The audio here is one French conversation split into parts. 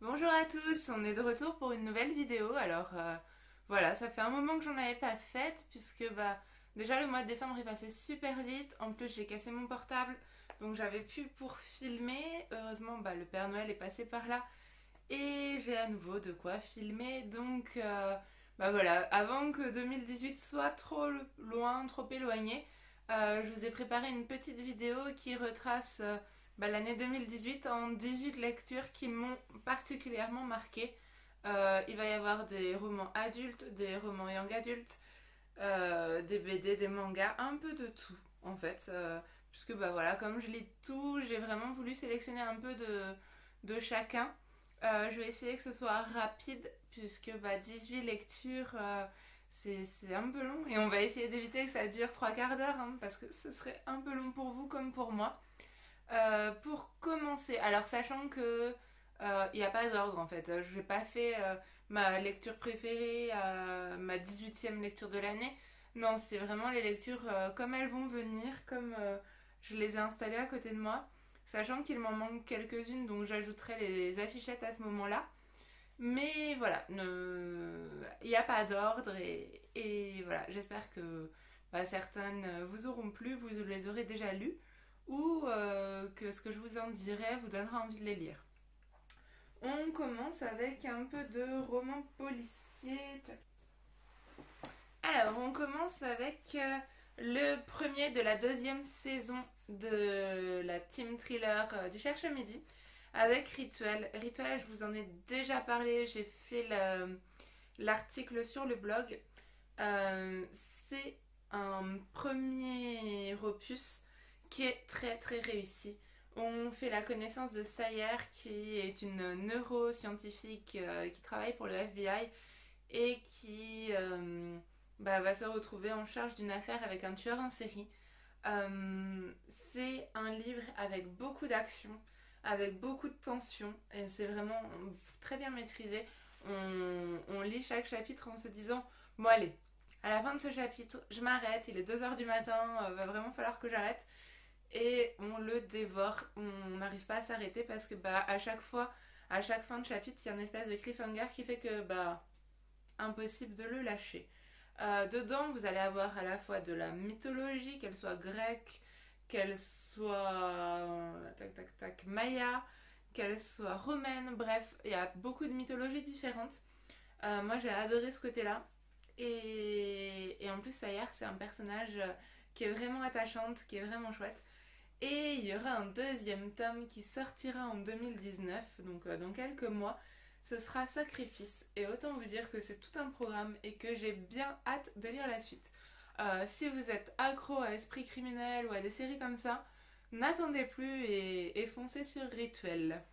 Bonjour à tous, on est de retour pour une nouvelle vidéo. Voilà, ça fait un moment que j'en avais pas faite puisque déjà le mois de décembre est passé super vite. En plus j'ai cassé mon portable donc j'avais plus pour filmer. Heureusement le Père Noël est passé par là et j'ai à nouveau de quoi filmer. Voilà, avant que 2018 soit trop loin, trop éloigné, je vous ai préparé une petite vidéo qui retrace l'année 2018 en 18 lectures qui m'ont particulièrement marqué. Il va y avoir des romans adultes, des romans young adultes, des BD, des mangas, un peu de tout en fait. Puisque voilà, comme je lis tout, j'ai vraiment voulu sélectionner un peu de chacun. Je vais essayer que ce soit rapide puisque 18 lectures, c'est un peu long et on va essayer d'éviter que ça dure trois quarts d'heure parce que ce serait un peu long pour vous comme pour moi. Pour commencer, alors sachant que il n'y a pas d'ordre en fait, je n'ai pas fait ma lecture préférée, ma 18e lecture de l'année. Non, c'est vraiment les lectures comme elles vont venir, comme je les ai installées à côté de moi, sachant qu'il m'en manque quelques-unes, donc j'ajouterai les affichettes à ce moment-là. Mais voilà, il n'y a pas d'ordre et voilà, j'espère que certaines vous auront plu, vous les aurez déjà lues ou que ce que je vous en dirai vous donnera envie de les lire. On commence avec un peu de roman policier. Alors, on commence avec le premier de la deuxième saison de la team thriller du Cherche Midi avec Rituel. Rituel, je vous en ai déjà parlé, j'ai fait l'article sur le blog. C'est un premier opus qui est très très réussi. On fait la connaissance de Sayer qui est une neuroscientifique qui travaille pour le FBI et qui va se retrouver en charge d'une affaire avec un tueur en série. C'est un livre avec beaucoup d'action, avec beaucoup de tension et c'est vraiment très bien maîtrisé. On lit chaque chapitre en se disant bon allez, à la fin de ce chapitre, je m'arrête, il est 2 heures du matin, va vraiment falloir que j'arrête. Et on le dévore, on n'arrive pas à s'arrêter parce que à chaque fois, à chaque fin de chapitre, il y a une espèce de cliffhanger qui fait que impossible de le lâcher. Dedans, vous allez avoir à la fois de la mythologie, qu'elle soit grecque, qu'elle soit maya, qu'elle soit romaine, bref, il y a beaucoup de mythologies différentes. Moi, j'ai adoré ce côté-là. Et en plus, Sayer, c'est un personnage qui est vraiment attachante, qui est vraiment chouette. Et il y aura un deuxième tome qui sortira en 2019, donc dans quelques mois. Ce sera Sacrifice. Et autant vous dire que c'est tout un programme et que j'ai bien hâte de lire la suite. Si vous êtes accro à Esprit criminel ou à des séries comme ça, n'attendez plus et foncez sur Rituel.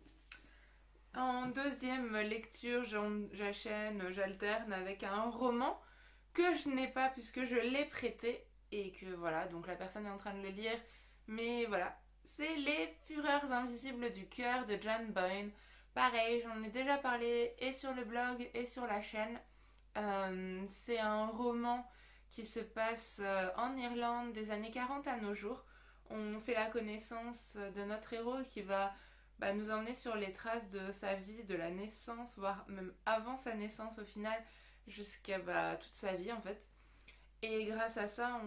En deuxième lecture, j'alterne avec un roman que je n'ai pas puisque je l'ai prêté et que voilà, donc la personne est en train de le lire. Mais voilà, c'est Les Fureurs invisibles du cœur de John Boyne. Pareil, j'en ai déjà parlé et sur le blog et sur la chaîne. C'est un roman qui se passe en Irlande des années 40 à nos jours. On fait la connaissance de notre héros qui va nous emmener sur les traces de sa vie, de la naissance, voire même avant sa naissance au final, jusqu'à toute sa vie en fait. Et grâce à ça,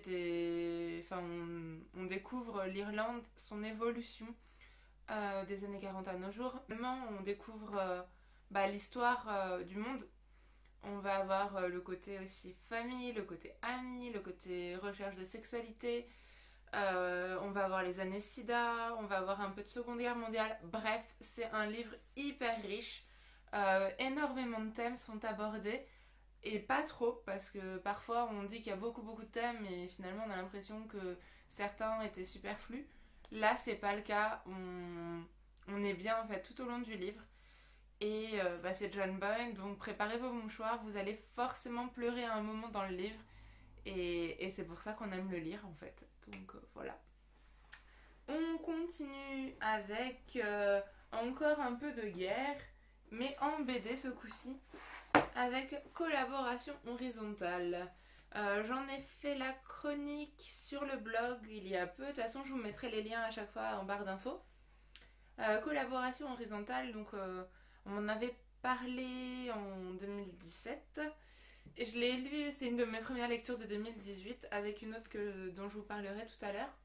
on découvre l'Irlande, son évolution des années 40 à nos jours. Vraiment, on découvre l'histoire du monde. On va avoir le côté aussi famille, le côté amis, le côté recherche de sexualité. On va avoir les années SIDA, on va avoir un peu de Seconde Guerre mondiale. Bref, c'est un livre hyper riche. Énormément de thèmes sont abordés et pas trop parce que parfois on dit qu'il y a beaucoup beaucoup de thèmes et finalement on a l'impression que certains étaient superflus. Là, c'est pas le cas. On est bien en fait tout au long du livre. Et c'est John Boyne, donc préparez vos mouchoirs, vous allez forcément pleurer à un moment dans le livre. Et c'est pour ça qu'on aime le lire en fait. Donc voilà. On continue avec encore un peu de guerre, mais en BD ce coup-ci, avec collaboration horizontale. J'en ai fait la chronique sur le blog il y a peu. De toute façon, je vous mettrai les liens à chaque fois en barre d'infos. Collaboration horizontale, donc on m'en avait parlé en 2017. Et je l'ai lu, c'est une de mes premières lectures de 2018 avec une autre dont je vous parlerai tout à l'heure.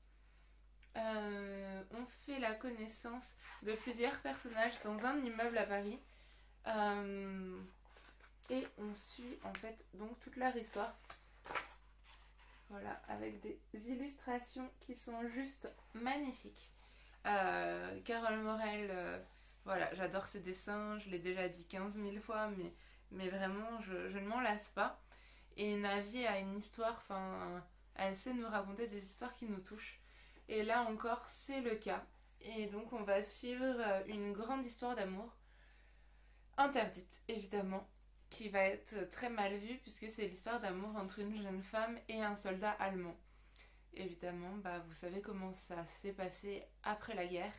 On fait la connaissance de plusieurs personnages dans un immeuble à Paris. Euh, et on suit en fait donc toute leur histoire. Voilà, avec des illustrations qui sont juste magnifiques. Carole Morel, voilà, j'adore ses dessins, je l'ai déjà dit 15 000 fois, mais vraiment, je ne m'en lasse pas. Et Navi a une histoire, enfin, elle sait nous raconter des histoires qui nous touchent. Et là encore, c'est le cas. Et donc, on va suivre une grande histoire d'amour, interdite évidemment, qui va être très mal vue, puisque c'est l'histoire d'amour entre une jeune femme et un soldat allemand. Évidemment, bah, vous savez comment ça s'est passé après la guerre.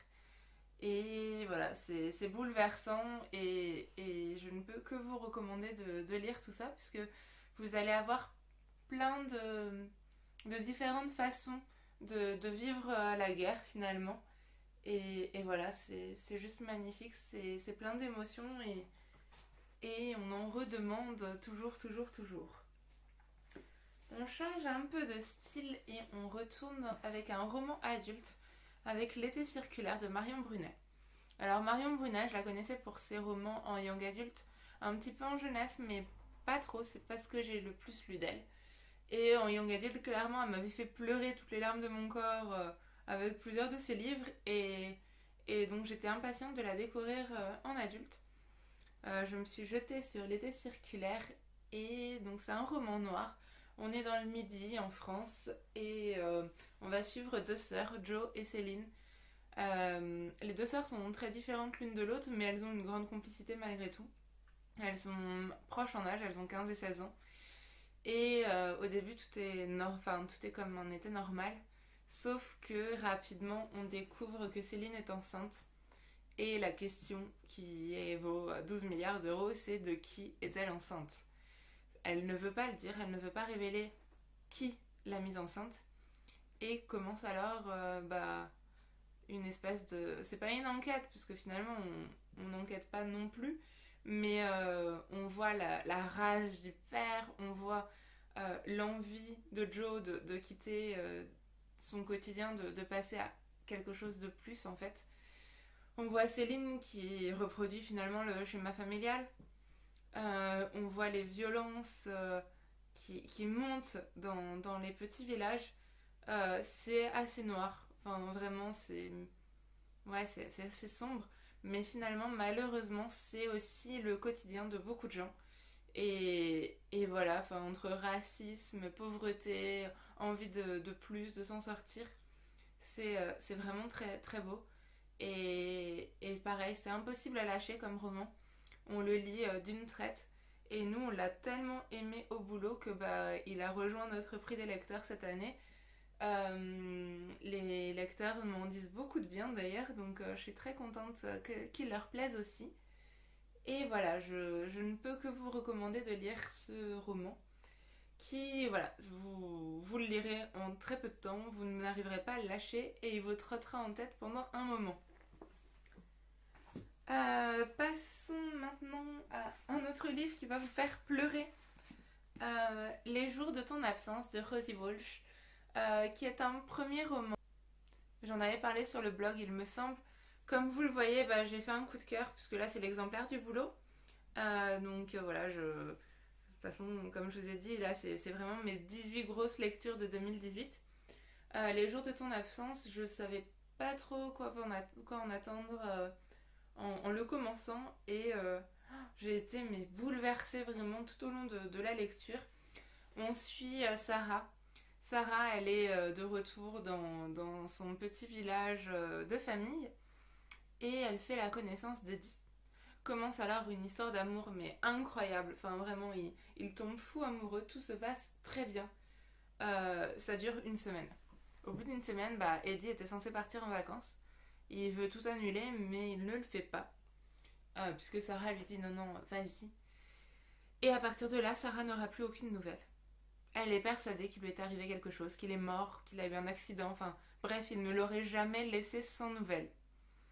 Et voilà, c'est bouleversant et je ne peux que vous recommander de lire tout ça, puisque vous allez avoir plein de différentes façons de vivre la guerre finalement. Et voilà, c'est juste magnifique, c'est plein d'émotions et on en redemande toujours, toujours, toujours. On change un peu de style et on retourne avec un roman adulte avec L'été circulaire de Marion Brunet. Alors Marion Brunet, je la connaissais pour ses romans en young adulte, un petit peu en jeunesse, mais pas trop, c'est pas ce que j'ai le plus lu d'elle. Et en young adulte, clairement, elle m'avait fait pleurer toutes les larmes de mon corps avec plusieurs de ses livres, et donc j'étais impatiente de la découvrir en adulte. Je me suis jetée sur L'été circulaire, et donc c'est un roman noir. On est dans le Midi en France, et on va suivre deux sœurs, Jo et Céline. Les deux sœurs sont très différentes l'une de l'autre, mais elles ont une grande complicité malgré tout. Elles sont proches en âge, elles ont 15 et 16 ans. Et au début, tout est comme en été normal. Sauf que rapidement, on découvre que Céline est enceinte. Et la question vaut 12 milliards d'euros, c'est de qui est-elle enceinte? Elle ne veut pas le dire, elle ne veut pas révéler qui l'a mise enceinte. Et commence alors une espèce de... C'est pas une enquête, puisque finalement on n'enquête pas non plus, mais on voit la rage du père, on voit l'envie de Joe de quitter son quotidien, de passer à quelque chose de plus en fait. On voit Céline qui reproduit finalement le schéma familial. On voit les violences qui montent dans les petits villages. C'est assez noir. Enfin, vraiment, c'est assez sombre. Mais finalement, malheureusement, c'est aussi le quotidien de beaucoup de gens. Et voilà, enfin, entre racisme, pauvreté, envie de plus, de s'en sortir, c'est vraiment très, très beau. Et pareil, c'est impossible à lâcher comme roman. On le lit d'une traite. Et nous, on l'a tellement aimé au boulot que il a rejoint notre prix des lecteurs cette année. Les lecteurs m'en disent beaucoup de bien d'ailleurs, donc je suis très contente qu'il leur plaise aussi. Et voilà, je ne peux que vous recommander de lire ce roman qui, voilà, vous le lirez en très peu de temps, vous n'arriverez pas à le lâcher et il vous trottera en tête pendant un moment. Passons maintenant à un autre livre qui va vous faire pleurer. Les jours de ton absence de Rosie Walsh, qui est un premier roman. J'en avais parlé sur le blog, il me semble. Comme vous le voyez, j'ai fait un coup de cœur, puisque là c'est l'exemplaire du boulot. Donc voilà, de toute façon, comme je vous ai dit, là c'est vraiment mes 18 grosses lectures de 2018. Les jours de ton absence, je savais pas trop quoi en attendre en le commençant, et j'ai été bouleversée vraiment tout au long de la lecture. On suit Sarah. Sarah, elle est de retour dans son petit village de famille, et elle fait la connaissance d'Eddie. Commence alors une histoire d'amour mais incroyable. Enfin vraiment, il tombe fou amoureux, tout se passe très bien. Ça dure une semaine. Au bout d'une semaine, Eddie était censé partir en vacances. Il veut tout annuler, mais il ne le fait pas. Puisque Sarah lui dit non, non, vas-y. Et à partir de là, Sarah n'aura plus aucune nouvelle. Elle est persuadée qu'il lui est arrivé quelque chose, qu'il est mort, qu'il a eu un accident, enfin bref, il ne l'aurait jamais laissé sans nouvelles.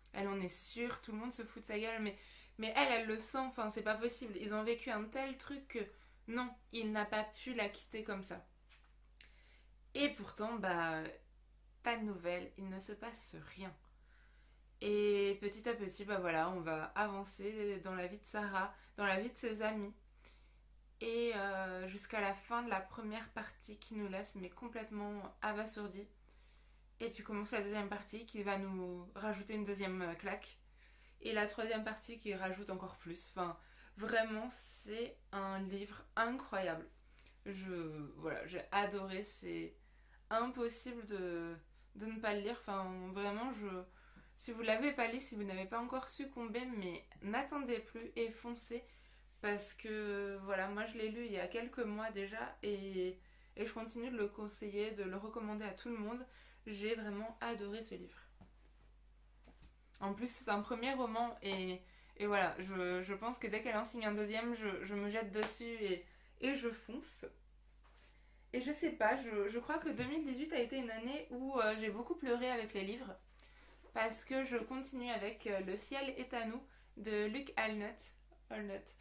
Elle en est sûre, tout le monde se fout de sa gueule, mais elle le sent, enfin c'est pas possible. Ils ont vécu un tel truc que non, il n'a pas pu la quitter comme ça. Et pourtant, bah, pas de nouvelles, il ne se passe rien. Et petit à petit, bah voilà, on va avancer dans la vie de Sarah, dans la vie de ses amis. Et jusqu'à la fin de la première partie qui nous laisse mais complètement abasourdis. Et puis commence la deuxième partie qui va nous rajouter une deuxième claque. Et la troisième partie qui rajoute encore plus. Enfin, vraiment, c'est un livre incroyable. Voilà, j'ai adoré. C'est impossible de ne pas le lire. Enfin, vraiment, si vous l'avez pas lu, si vous n'avez pas encore succombé, mais n'attendez plus et foncez. Parce que, voilà, moi je l'ai lu il y a quelques mois déjà et je continue de le conseiller, de le recommander à tout le monde. J'ai vraiment adoré ce livre. En plus, c'est un premier roman et voilà, je pense que dès qu'elle en signe un deuxième, je me jette dessus et je fonce. Et je sais pas, je crois que 2018 a été une année où j'ai beaucoup pleuré avec les livres parce que je continue avec Le ciel est à nous de Luc Allnut,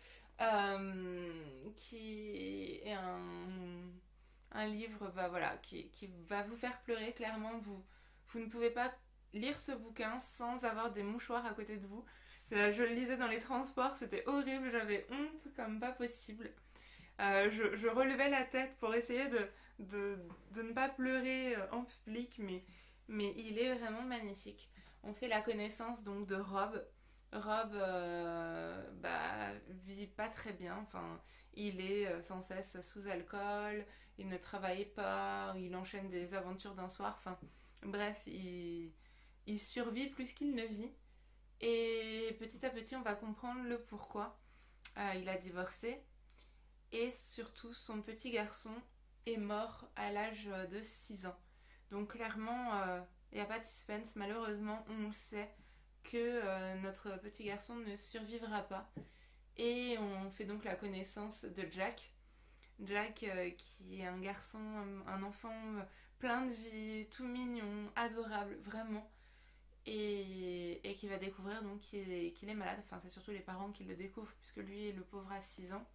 qui est un livre bah, voilà, qui va vous faire pleurer. Clairement, vous ne pouvez pas lire ce bouquin sans avoir des mouchoirs à côté de vous. Je le lisais dans les transports, c'était horrible, j'avais honte comme pas possible. Je relevais la tête pour essayer de ne pas pleurer en public, mais il est vraiment magnifique. On fait la connaissance donc de Rob. Rob bah, vit pas très bien, enfin, il est sans cesse sous alcool, il ne travaille pas, il enchaîne des aventures d'un soir, enfin, bref, il survit plus qu'il ne vit. Et petit à petit, on va comprendre le pourquoi. Il a divorcé, et surtout son petit garçon est mort à l'âge de 6 ans. Donc clairement, il n'y a pas de suspense, malheureusement on le sait que notre petit garçon ne survivra pas. Et on fait donc la connaissance de Jack. Jack qui est un garçon, un enfant plein de vie, tout mignon, adorable, vraiment. Et qui va découvrir donc qu'il est malade. Enfin c'est surtout les parents qui le découvrent puisque lui le pauvre a 6 ans.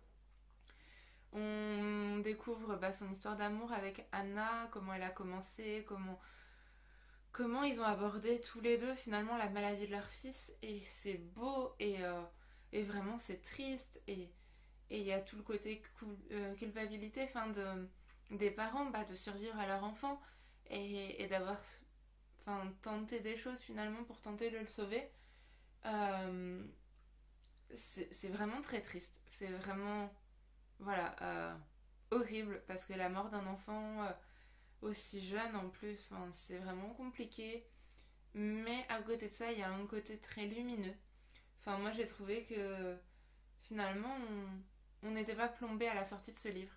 On découvre bah, son histoire d'amour avec Anna, comment elle a commencé, comment ils ont abordé tous les deux finalement la maladie de leur fils. Et c'est beau et vraiment c'est triste. Et il y a tout le côté culpabilité des parents bah, de survivre à leur enfant et d'avoir tenté des choses finalement pour tenter de le sauver. Euh, c'est vraiment très triste. C'est vraiment voilà, horrible parce que la mort d'un enfant aussi jeune en plus, c'est vraiment compliqué. Mais à côté de ça, il y a un côté très lumineux. Enfin, moi j'ai trouvé que finalement on n'était pas plombé à la sortie de ce livre.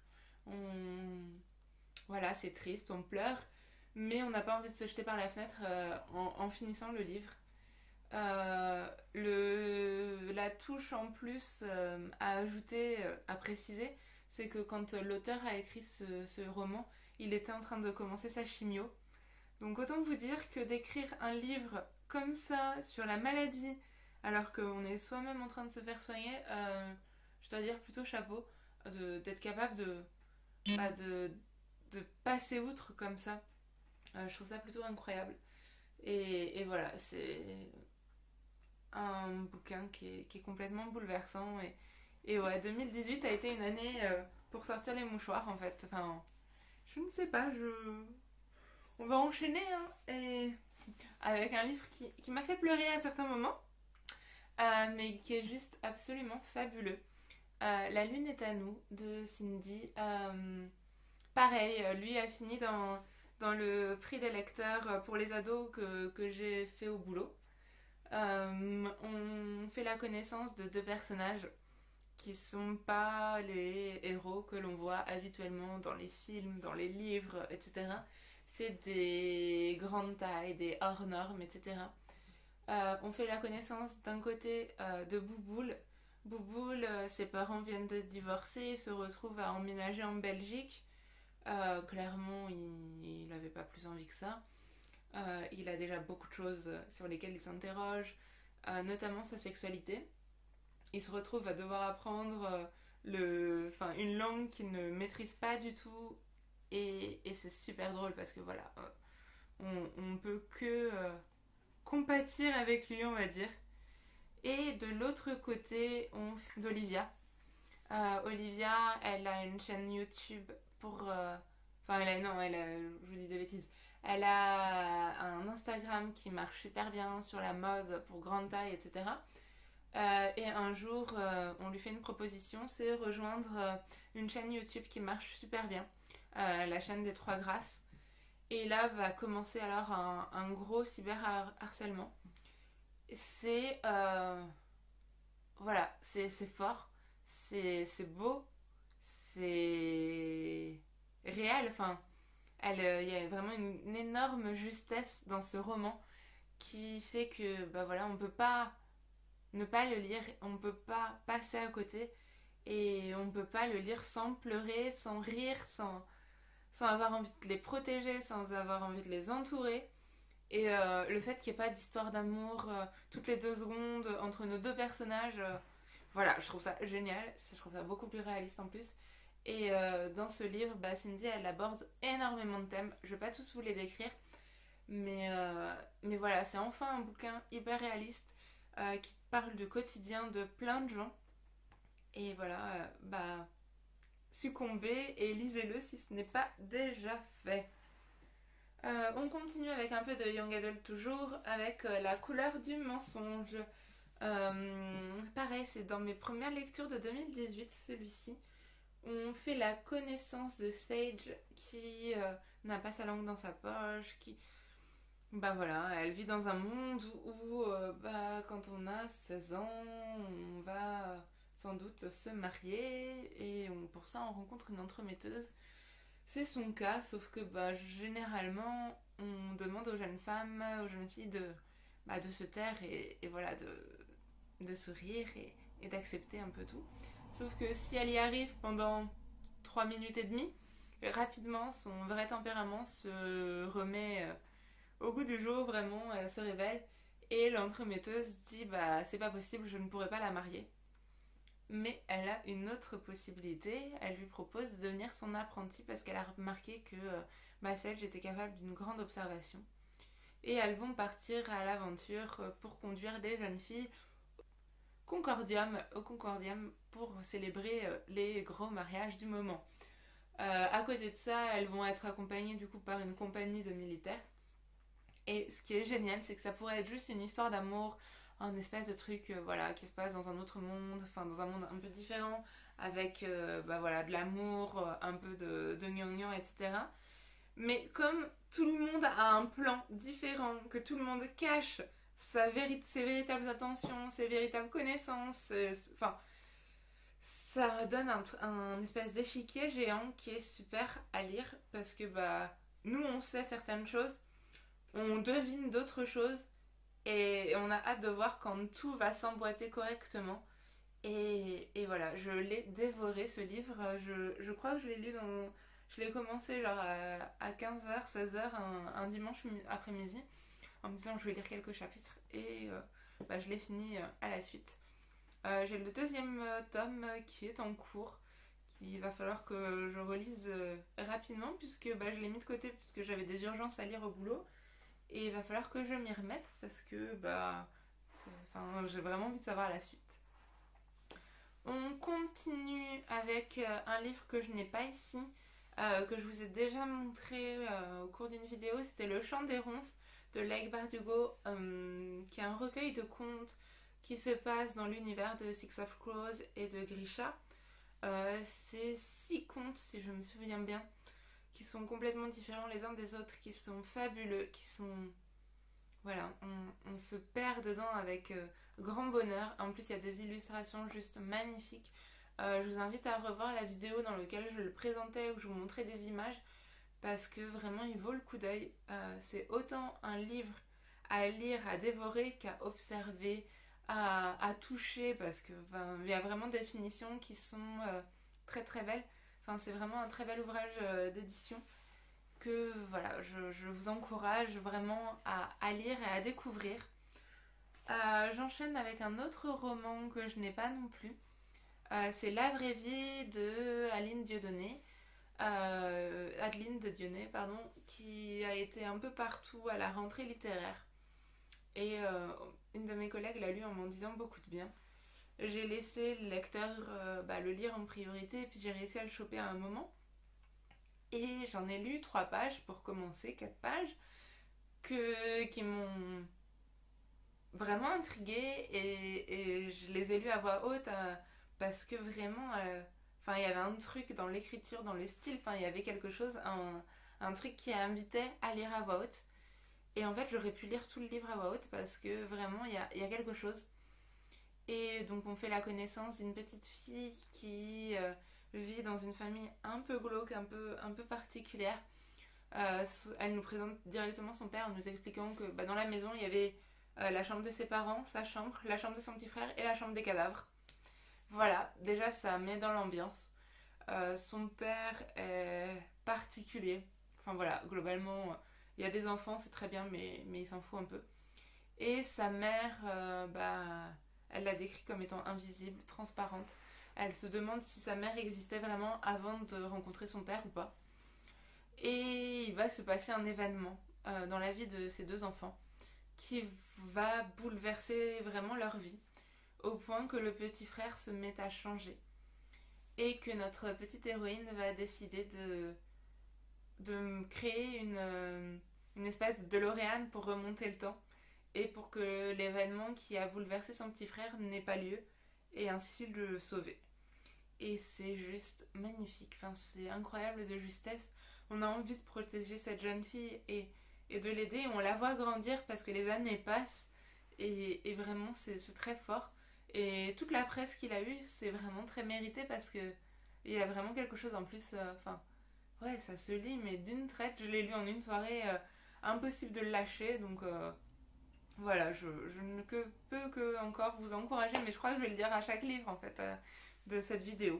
Voilà, c'est triste, on pleure, mais on n'a pas envie de se jeter par la fenêtre en finissant le livre. La touche en plus à ajouter, à préciser, c'est que quand l'auteur a écrit ce roman, il était en train de commencer sa chimio. Donc autant vous dire que d'écrire un livre comme ça sur la maladie, alors qu'on est soi-même en train de se faire soigner, je dois dire plutôt chapeau d'être capable bah, de passer outre comme ça. Je trouve ça plutôt incroyable. Et voilà, c'est un bouquin qui est complètement bouleversant. Et ouais, 2018 a été une année pour sortir les mouchoirs en fait. Enfin, je ne sais pas, on va enchaîner hein, et avec un livre qui m'a fait pleurer à certains moments, mais qui est juste absolument fabuleux. La lune est à nous de Cindy. Pareil, lui a fini dans le prix des lecteurs pour les ados que j'ai fait au boulot. On fait la connaissance de deux personnages qui sont pas les héros que l'on voit habituellement dans les films, dans les livres, etc. C'est des grandes tailles, des hors normes, etc. On fait la connaissance d'un côté de Bouboule. Bouboule, ses parents viennent de divorcer, il se retrouve à emménager en Belgique. Clairement, il n'avait pas plus envie que ça. Il a déjà beaucoup de choses sur lesquelles il s'interroge. notamment sa sexualité. Il se retrouve à devoir apprendre une langue qu'il ne maîtrise pas du tout. Et c'est super drôle parce que voilà, on peut que compatir avec lui, on va dire. Et de l'autre côté, on fait d'Olivia. Olivia, elle a une chaîne YouTube pour... Enfin, je vous dis des bêtises. Elle a un Instagram qui marche super bien sur la mode pour grande taille, etc. Et un jour, on lui fait une proposition, c'est rejoindre une chaîne YouTube qui marche super bien, la chaîne des Trois Grâces. Et là va commencer alors un gros cyberharcèlement. C'est voilà, c'est fort, c'est beau, c'est réel. Enfin, il y a vraiment une énorme justesse dans ce roman qui fait que bah voilà, on peut pas ne pas le lire, on peut pas passer à côté et on peut pas le lire sans pleurer, sans rire, sans avoir envie de les protéger, sans avoir envie de les entourer. Et le fait qu'il n'y ait pas d'histoire d'amour toutes les 2 secondes entre nos deux personnages, voilà, je trouve ça génial, je trouve ça beaucoup plus réaliste en plus. Et dans ce livre, bah, Cindy, elle aborde énormément de thèmes, je ne vais pas tous vous les décrire, mais voilà, c'est enfin un bouquin hyper réaliste qui parle du quotidien de plein de gens. Et voilà, bah, succombez et lisez-le si ce n'est pas déjà fait. On continue avec un peu de Young Adult toujours, avec La couleur du mensonge. Pareil, c'est dans mes premières lectures de 2018, celui-ci. On fait la connaissance de Sage qui n'a pas sa langue dans sa poche, qui... Bah voilà, elle vit dans un monde où bah, quand on a 16 ans, on va sans doute se marier et pour ça on rencontre une entremetteuse. C'est son cas, sauf que bah, généralement, on demande aux jeunes femmes, aux jeunes filles de se taire et voilà, de sourire et d'accepter un peu tout. Sauf que si elle y arrive pendant 3 minutes et demie, rapidement, son vrai tempérament se remet au goût du jour, vraiment, elle se révèle. Et l'entremetteuse dit, bah, c'est pas possible, je ne pourrais pas la marier. Mais elle a une autre possibilité, elle lui propose de devenir son apprenti parce qu'elle a remarqué que Sage était capable d'une grande observation. Et elles vont partir à l'aventure pour conduire des jeunes filles au Concordium pour célébrer les gros mariages du moment. À côté de ça, elles vont être accompagnées du coup par une compagnie de militaires. Et ce qui est génial, c'est que ça pourrait être juste une histoire d'amour, un espèce de truc voilà, qui se passe dans un autre monde, enfin dans un monde un peu différent, avec bah, voilà, de l'amour, un peu de gnangnan, etc. Mais comme tout le monde a un plan différent, que tout le monde cache ses véritables intentions, ses véritables connaissances, enfin, ça donne un espèce d'échiquier géant qui est super à lire parce que bah, nous on sait certaines choses, on devine d'autres choses et on a hâte de voir quand tout va s'emboîter correctement. Et voilà, je l'ai dévoré ce livre. Je crois que je l'ai lu dans. Je l'ai commencé genre à 15h, 16h un dimanche après-midi en me disant je vais lire quelques chapitres et bah, je l'ai fini à la suite. J'ai le deuxième tome qui est en cours, qu'il va falloir que je relise rapidement puisque bah, je l'ai mis de côté puisque j'avais des urgences à lire au boulot. Et il va falloir que je m'y remette parce que bah, j'ai vraiment envie de savoir la suite. On continue avec un livre que je n'ai pas ici, que je vous ai déjà montré au cours d'une vidéo. C'était Le Chant des Ronces de Leigh Bardugo, qui est un recueil de contes qui se passe dans l'univers de Six of Crows et de Grisha. C'est 6 contes, si je me souviens bien, qui sont complètement différents les uns des autres, qui sont fabuleux, qui sont... Voilà, on se perd dedans avec grand bonheur. En plus, il y a des illustrations juste magnifiques. Je vous invite à revoir la vidéo dans laquelle je le présentais, où je vous montrais des images, parce que vraiment, il vaut le coup d'œil. C'est autant un livre à lire, à dévorer, qu'à observer, à toucher, parce que il y a vraiment des finitions qui sont très très belles. Enfin, c'est vraiment un très bel ouvrage d'édition que voilà, je vous encourage vraiment à lire et à découvrir. J'enchaîne avec un autre roman que je n'ai pas non plus. C'est La vraie vie de Aline Dieudonné. Adeline de Dieudonné, pardon, qui a été un peu partout à la rentrée littéraire. Et une de mes collègues l'a lu en m'en disant beaucoup de bien. J'ai laissé le lecteur le lire en priorité et puis j'ai réussi à le choper à un moment. Et j'en ai lu 3 pages pour commencer, 4 pages, qui m'ont vraiment intriguée et je les ai lues à voix haute parce que vraiment, il y avait un truc dans l'écriture, dans le style, il y avait quelque chose, un truc qui invitait à lire à voix haute. Et en fait, j'aurais pu lire tout le livre à voix haute parce que vraiment, il y a quelque chose. Et donc, on fait la connaissance d'une petite fille qui vit dans une famille un peu glauque, un peu particulière. Elle nous présente directement son père en nous expliquant que dans la maison, il y avait la chambre de ses parents, sa chambre, la chambre de son petit frère et la chambre des cadavres. Voilà, déjà, ça met dans l'ambiance. Son père est particulier. Enfin voilà, globalement, il y a des enfants, c'est très bien, mais il s'en fout un peu. Et sa mère, elle la décrit comme étant invisible, transparente. Elle se demande si sa mère existait vraiment avant de rencontrer son père ou pas. Et il va se passer un événement dans la vie de ces 2 enfants qui va bouleverser vraiment leur vie, au point que le petit frère se met à changer. Et que notre petite héroïne va décider de créer une espèce de DeLorean pour remonter le temps et pour que l'événement qui a bouleversé son petit frère n'ait pas lieu et ainsi le sauver. Et c'est juste magnifique, c'est incroyable de justesse. On a envie de protéger cette jeune fille et de l'aider. On la voit grandir parce que les années passent et vraiment c'est très fort. Et toute la presse qu'il a eue, c'est vraiment très mérité parce que il y a vraiment quelque chose en plus. Ouais, ça se lit, mais d'une traite, je l'ai lu en une soirée, impossible de le lâcher. Donc voilà, je ne peux que encore vous encourager, mais je crois que je vais le dire à chaque livre en fait de cette vidéo.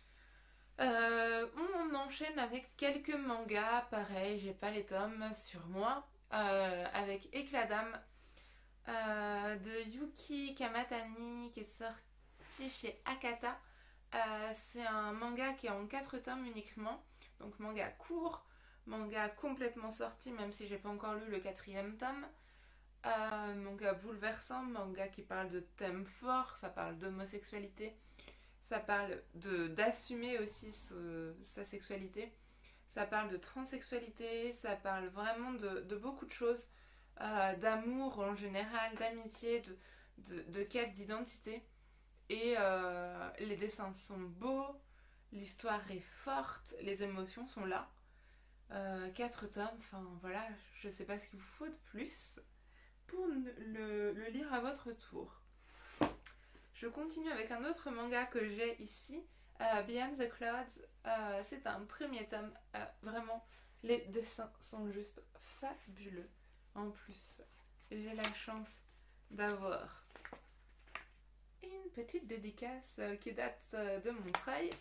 On enchaîne avec quelques mangas, pareil, j'ai pas les tomes sur moi, avec Éclat d'âme de Yuki Kamatani qui est sorti chez Akata. C'est un manga qui est en 4 tomes uniquement, donc manga court, manga complètement sorti même si j'ai pas encore lu le 4e tome. Manga bouleversant, manga qui parle de thèmes forts, ça parle d'homosexualité, ça parle d'assumer aussi sa sexualité, ça parle de transsexualité, ça parle vraiment de beaucoup de choses, d'amour en général, d'amitié, de quête d'identité. Et les dessins sont beaux, l'histoire est forte, les émotions sont là. 4 tomes, voilà, je sais pas ce qu'il vous faut de plus pour le lire à votre tour. Je continue avec un autre manga que j'ai ici, Beyond the Clouds. C'est un premier tome, vraiment, les dessins sont juste fabuleux. En plus, j'ai la chance d'avoir une petite dédicace qui date de Montreuil.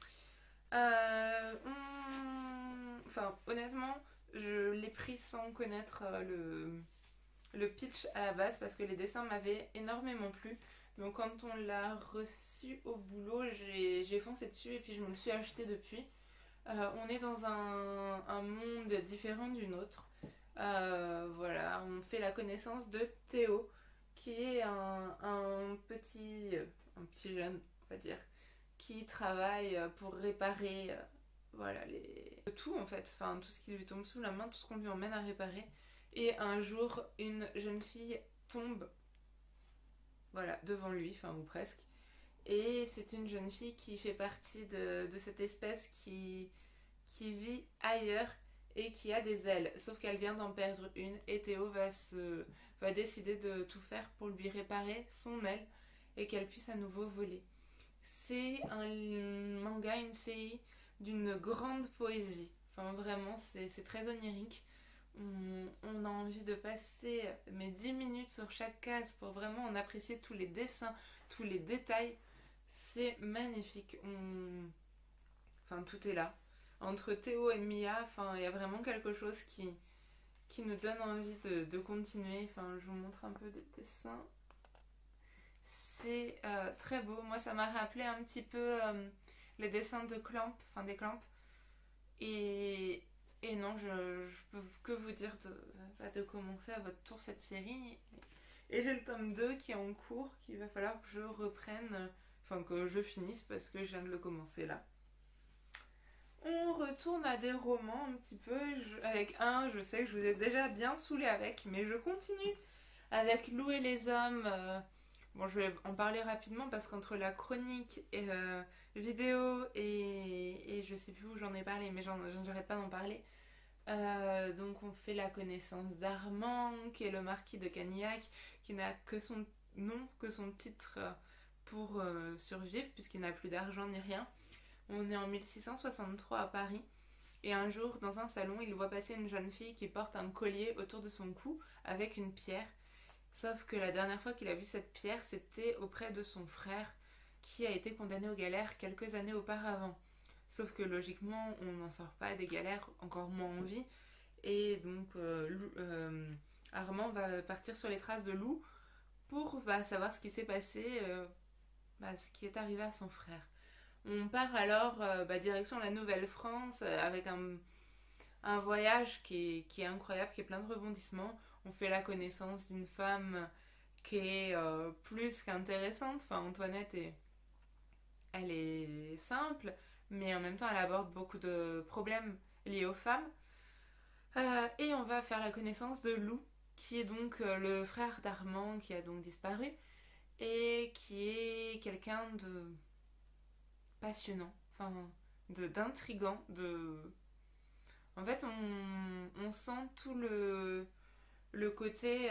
Honnêtement, je l'ai pris sans connaître le pitch à la base parce que les dessins m'avaient énormément plu. Donc quand on l'a reçu au boulot, j'ai foncé dessus et puis je me le suis acheté depuis. On est dans un monde différent du nôtre. Voilà, on fait la connaissance de Théo, qui est un petit jeune, on va dire, qui travaille pour réparer voilà, tout en fait, tout ce qui lui tombe sous la main, tout ce qu'on lui emmène à réparer. Et un jour, une jeune fille tombe voilà, devant lui, ou presque. Et c'est une jeune fille qui fait partie de cette espèce qui vit ailleurs et qui a des ailes. Sauf qu'elle vient d'en perdre une et Théo va décider de tout faire pour lui réparer son aile et qu'elle puisse à nouveau voler. C'est un manga, une série d'une grande poésie. Vraiment, c'est très onirique. On a envie de passer 10 minutes sur chaque case pour vraiment en apprécier tous les dessins, tous les détails. C'est magnifique. Tout est là. Entre Théo et Mia, il y a vraiment quelque chose qui nous donne envie de continuer. Je vous montre un peu des dessins. C'est très beau. Moi, ça m'a rappelé un petit peu les dessins de Clamp, enfin des Clamp. Et, et non, je peux que vous dire de commencer à votre tour cette série. Et j'ai le tome 2 qui est en cours, qu'il va falloir que je reprenne, enfin que je finisse parce que je viens de le commencer là. On retourne à des romans un petit peu. Avec un, je sais que je vous ai déjà bien saoulé avec, mais je continue avec Lou et les hommes. Bon, je vais en parler rapidement parce qu'entre la chronique et vidéo et je sais plus où j'en ai parlé, mais j'arrête pas d'en parler. Donc on fait la connaissance d'Armand, qui est le marquis de Canillac, qui n'a que son nom, que son titre pour survivre, puisqu'il n'a plus d'argent ni rien. On est en 1663 à Paris, et un jour, dans un salon, il voit passer une jeune fille qui porte un collier autour de son cou avec une pierre. Sauf que la dernière fois qu'il a vu cette pierre, c'était auprès de son frère, qui a été condamné aux galères quelques années auparavant. Sauf que logiquement, on n'en sort pas des galères, encore moins en vie. Et donc, Armand va partir sur les traces de Lou pour savoir ce qui s'est passé, ce qui est arrivé à son frère. On part alors direction la Nouvelle-France avec un voyage qui est incroyable, qui est plein de rebondissements. On fait la connaissance d'une femme qui est plus qu'intéressante. Enfin, Antoinette, elle est simple, mais en même temps, elle aborde beaucoup de problèmes liés aux femmes. Et on va faire la connaissance de Lou, qui est donc le frère d'Armand, qui a donc disparu, et qui est quelqu'un de passionnant, enfin, d'intrigant, En fait, on sent tout le côté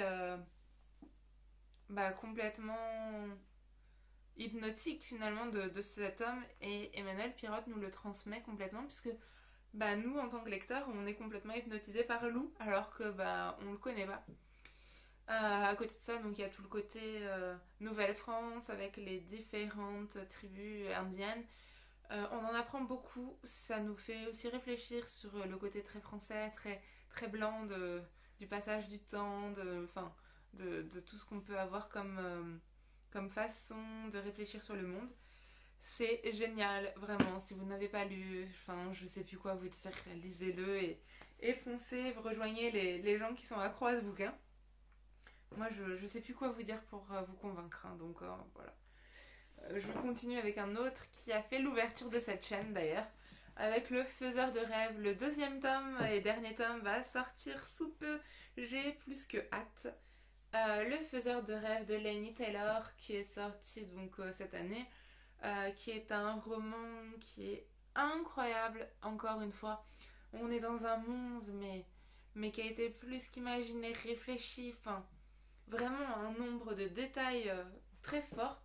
complètement hypnotique finalement de cet homme, et Emmanuel Pirotte nous le transmet complètement, puisque nous en tant que lecteurs on est complètement hypnotisé par Lou alors que on le connaît pas. À côté de ça, donc il y a tout le côté Nouvelle-France avec les différentes tribus indiennes. On en apprend beaucoup, ça nous fait aussi réfléchir sur le côté très français, très, très blanc du passage du temps, de tout ce qu'on peut avoir comme façon de réfléchir sur le monde. C'est génial, vraiment. Si vous n'avez pas lu, je sais plus quoi vous dire, lisez-le et foncez, rejoignez les gens qui sont accros à ce bouquin. Moi, je sais plus quoi vous dire pour vous convaincre, hein, donc voilà. Je continue avec un autre qui a fait l'ouverture de cette chaîne d'ailleurs, avec Le Faiseur de rêves. Le deuxième tome et dernier tome va sortir sous peu. J'ai plus que hâte. Le Faiseur de rêves de Laini Taylor, qui est sorti donc cette année, qui est un roman qui est incroyable, encore une fois. On est dans un monde, mais qui a été plus qu'imaginé, réfléchi, vraiment un nombre de détails très forts.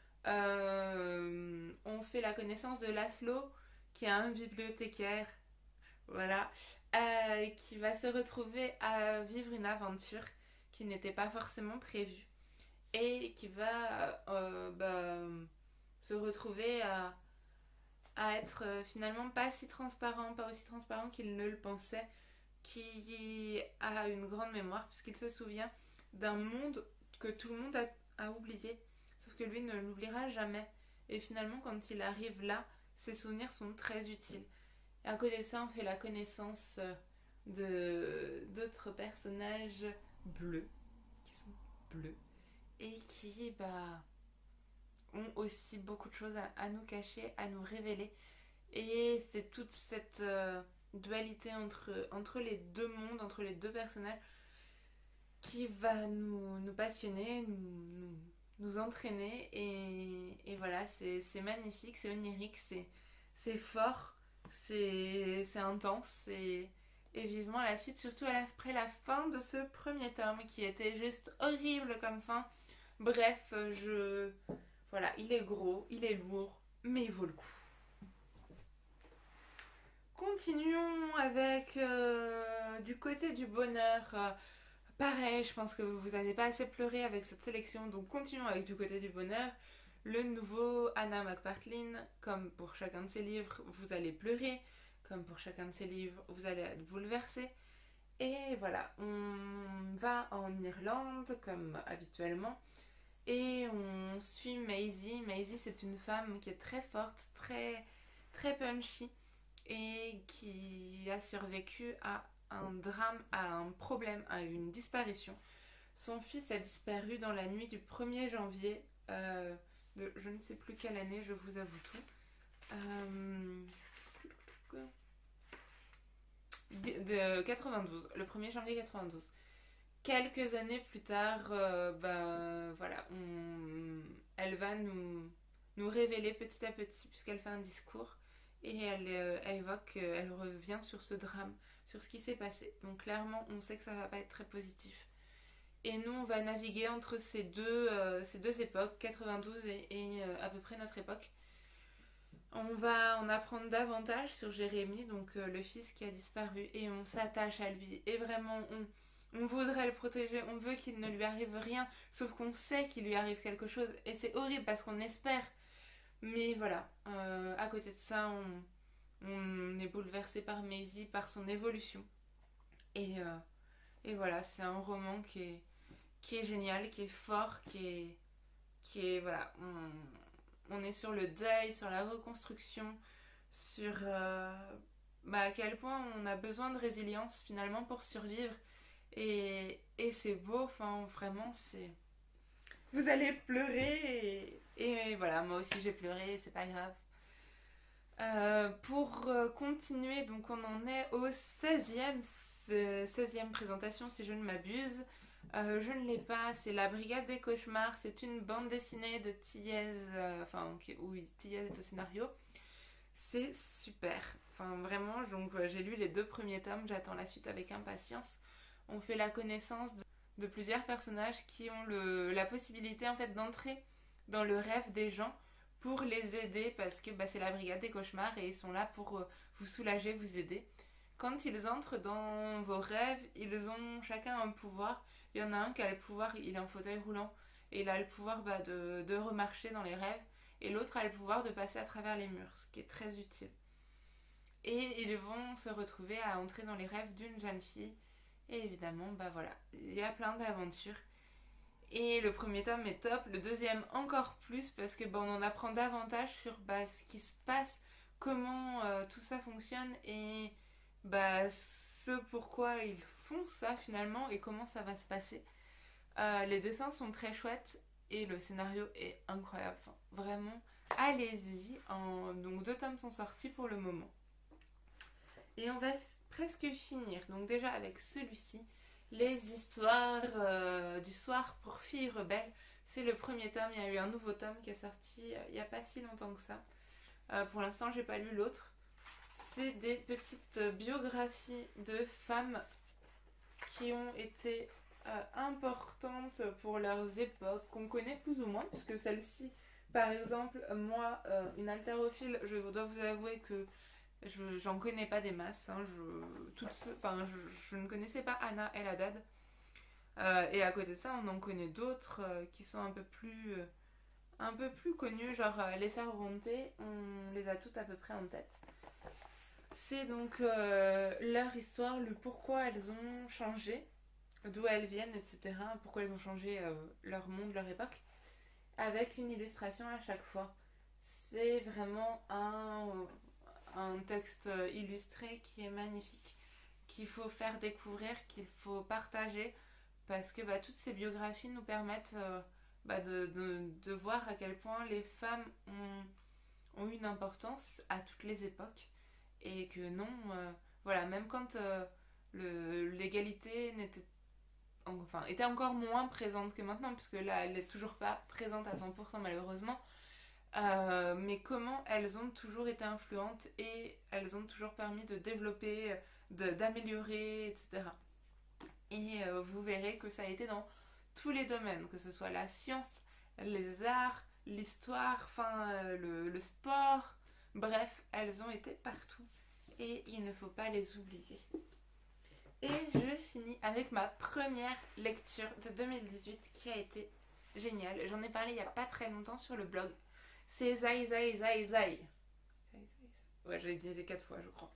On fait la connaissance de Laszlo, qui est un bibliothécaire, voilà, qui va se retrouver à vivre une aventure qui n'était pas forcément prévue et qui va se retrouver à être finalement pas si transparent, pas aussi transparent qu'il ne le pensait, qui a une grande mémoire puisqu'il se souvient d'un monde que tout le monde a oublié, sauf que lui ne l'oubliera jamais. Et finalement, quand il arrive là, ses souvenirs sont très utiles. Et à côté de ça, on fait la connaissance d'autres personnages bleus, qui sont bleus, et qui ont aussi beaucoup de choses à nous cacher, à nous révéler. Et c'est toute cette dualité entre les deux mondes, entre les deux personnages, qui va nous passionner, nous entraîner. Et voilà, c'est magnifique, c'est onirique, c'est fort, c'est intense. Et vivement la suite, surtout après la fin de ce premier tome, qui était juste horrible comme fin. Bref, voilà, il est gros, il est lourd, mais il vaut le coup. Continuons avec du côté du bonheur. Pareil, je pense que vous n'avez pas assez pleuré avec cette sélection, donc continuons avec du côté du bonheur. Le nouveau Anna McPartlin, comme pour chacun de ses livres, vous allez pleurer. Comme pour chacun de ses livres, vous allez être bouleversé. Et voilà, on va en Irlande, comme habituellement. Et on suit Maisie. Maisie, c'est une femme qui est très forte, très punchy et qui a survécu à un drame, à un problème, à une disparition. Son fils a disparu dans la nuit du 1er janvier de je ne sais plus quelle année, je vous avoue tout. Euh, de 92, le 1er janvier 92. Quelques années plus tard, voilà, elle va nous révéler petit à petit, puisqu'elle fait un discours, et elle évoque, elle revient sur ce drame, sur ce qui s'est passé. Donc clairement, on sait que ça va pas être très positif. Et nous, on va naviguer entre ces deux époques, 92 et à peu près notre époque. On va en apprendre davantage sur Jérémy, donc le fils qui a disparu, et on s'attache à lui. Et vraiment, on voudrait le protéger, on veut qu'il ne lui arrive rien, sauf qu'on sait qu'il lui arrive quelque chose. Et c'est horrible parce qu'on espère. Mais voilà, à côté de ça, on est bouleversé par Maisie, par son évolution. Et, euh, et voilà, c'est un roman qui est génial, qui est fort, voilà, on est sur le deuil, sur la reconstruction, sur à quel point on a besoin de résilience finalement pour survivre. Et c'est beau, enfin vraiment, c'est... Vous allez pleurer et voilà, moi aussi j'ai pleuré, c'est pas grave. Pour continuer, donc on en est au 16e présentation si je ne m'abuse. Je ne l'ai pas, c'est La Brigade des Cauchemars, c'est une bande dessinée de Thiez, oui, Thiez est au scénario. C'est super, enfin vraiment, donc j'ai lu les 2 premiers tomes, j'attends la suite avec impatience. On fait la connaissance de plusieurs personnages qui ont la possibilité en fait d'entrer dans le rêve des gens pour les aider parce que c'est la brigade des cauchemars et ils sont là pour vous soulager, vous aider. Quand ils entrent dans vos rêves, ils ont chacun un pouvoir. Il y en a un qui a le pouvoir, il est en fauteuil roulant et il a le pouvoir de remarcher dans les rêves et l'autre a le pouvoir de passer à travers les murs, ce qui est très utile. Et ils vont se retrouver à entrer dans les rêves d'une jeune fille et évidemment, voilà, il y a plein d'aventures. Et le premier tome est top, le deuxième encore plus parce que on en apprend davantage sur ce qui se passe, comment tout ça fonctionne et ce pourquoi ils font ça finalement et comment ça va se passer. Les dessins sont très chouettes et le scénario est incroyable. Enfin, vraiment, allez-y. Donc 2 tomes sont sortis pour le moment. Et on va presque finir. Donc déjà avec celui-ci, Les histoires du soir pour filles rebelles. C'est le premier tome, il y a eu un nouveau tome qui est sorti il n'y a pas si longtemps que ça. Pour l'instant, j'ai pas lu l'autre. C'est des petites biographies de femmes qui ont été importantes pour leurs époques, qu'on connaît plus ou moins, puisque celle-ci, par exemple, moi, une haltérophile, je dois vous avouer que j'en connais pas des masses. Hein, je ne connaissais pas Anna El Haddad. Et à côté de ça, on en connaît d'autres qui sont un peu plus connues, genre les sœurs Brontë, on les a toutes à peu près en tête. C'est donc leur histoire, le pourquoi elles ont changé, d'où elles viennent, etc. Pourquoi elles ont changé leur monde, leur époque, avec une illustration à chaque fois. C'est vraiment un texte illustré qui est magnifique, qu'il faut faire découvrir, qu'il faut partager, parce que toutes ces biographies nous permettent de voir à quel point les femmes ont une importance à toutes les époques, et que non, voilà, même quand l'égalité était encore moins présente que maintenant, puisque là, elle n'est toujours pas présente à 100% malheureusement, mais comment elles ont toujours été influentes et elles ont toujours permis de développer, d'améliorer, etc. Et vous verrez que ça a été dans tous les domaines, que ce soit la science, les arts, l'histoire, le sport, bref, elles ont été partout et il ne faut pas les oublier. Et je finis avec ma première lecture de 2018 qui a été géniale. J'en ai parlé il n'y a pas très longtemps sur le blog. C'est Zai Zai Zai Zai. Ouais, j'ai dit 4 fois, je crois.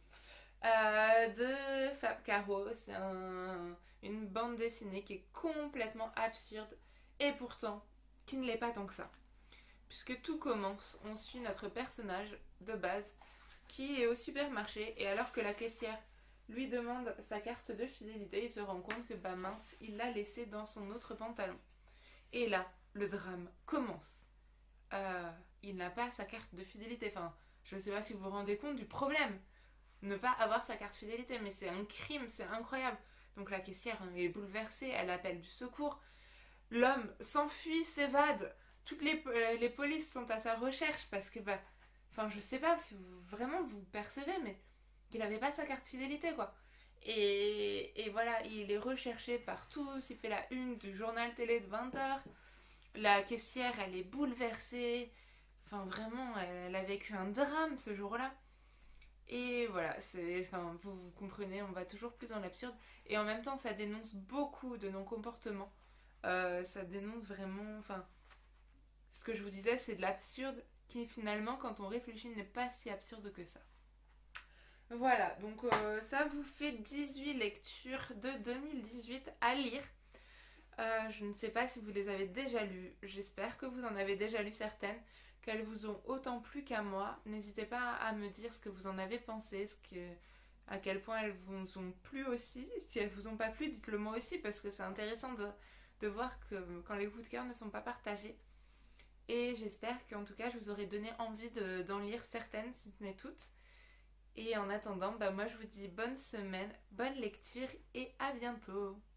De Fab Caro. C'est une bande dessinée qui est complètement absurde et pourtant qui ne l'est pas tant que ça. Puisque tout commence, on suit notre personnage de base qui est au supermarché et alors que la caissière lui demande sa carte de fidélité, il se rend compte que bah mince, il l'a laissée dans son autre pantalon. Et là, le drame commence. Il n'a pas sa carte de fidélité. Enfin, je ne sais pas si vous vous rendez compte du problème. Ne pas avoir sa carte fidélité, mais c'est un crime, c'est incroyable. Donc la caissière est bouleversée, elle appelle du secours. L'homme s'enfuit, s'évade. Toutes les polices sont à sa recherche parce que, bah, enfin, je sais pas si vous, vraiment vous percevez, mais qu'il n'avait pas sa carte fidélité, quoi. Et voilà, il est recherché par tous, il fait la une du journal télé de 20h. La caissière, elle est bouleversée. Enfin, vraiment, elle a vécu un drame ce jour-là. Et voilà, enfin, vous comprenez, on va toujours plus dans l'absurde. Et en même temps, ça dénonce beaucoup de non-comportements. Ça dénonce vraiment, enfin, ce que je vous disais, c'est de l'absurde qui finalement, quand on réfléchit, n'est pas si absurde que ça. Voilà, donc ça vous fait 18 lectures de 2018 à lire. Je ne sais pas si vous les avez déjà lues, j'espère que vous en avez déjà lu certaines, qu'elles vous ont autant plu qu'à moi. N'hésitez pas à me dire ce que vous en avez pensé, à quel point elles vous ont plu aussi. Si elles vous ont pas plu, dites-le moi aussi, parce que c'est intéressant de voir que quand les coups de cœur ne sont pas partagés. Et j'espère qu'en tout cas je vous aurai donné envie d'en lire certaines, si ce n'est toutes. Et en attendant, bah moi je vous dis bonne semaine, bonne lecture et à bientôt.